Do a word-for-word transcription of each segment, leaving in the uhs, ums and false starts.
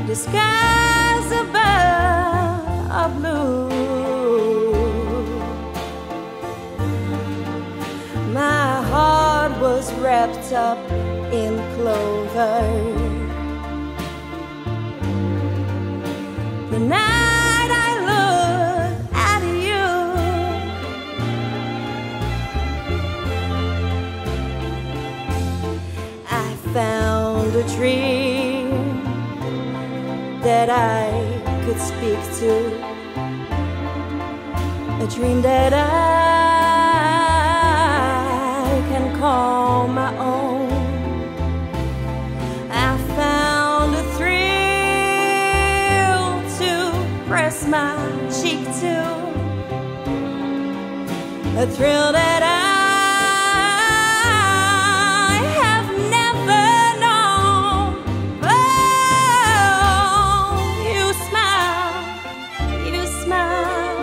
The skies above are blue. My heart was wrapped up in clover. The night I looked at you, I found a dream that I could speak to, a dream that I can call my own. I found a thrill to press my cheek to, a thrill that I have never known. Oh, you smile, you smile,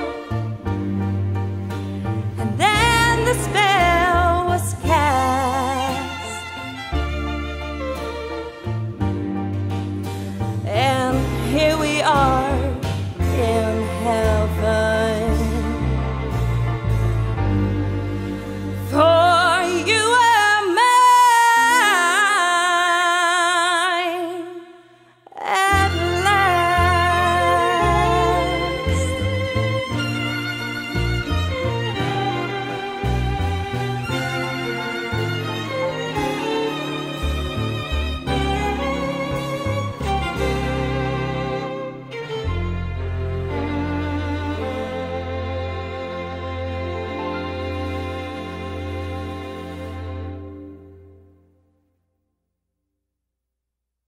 and then the spell was cast, and here we are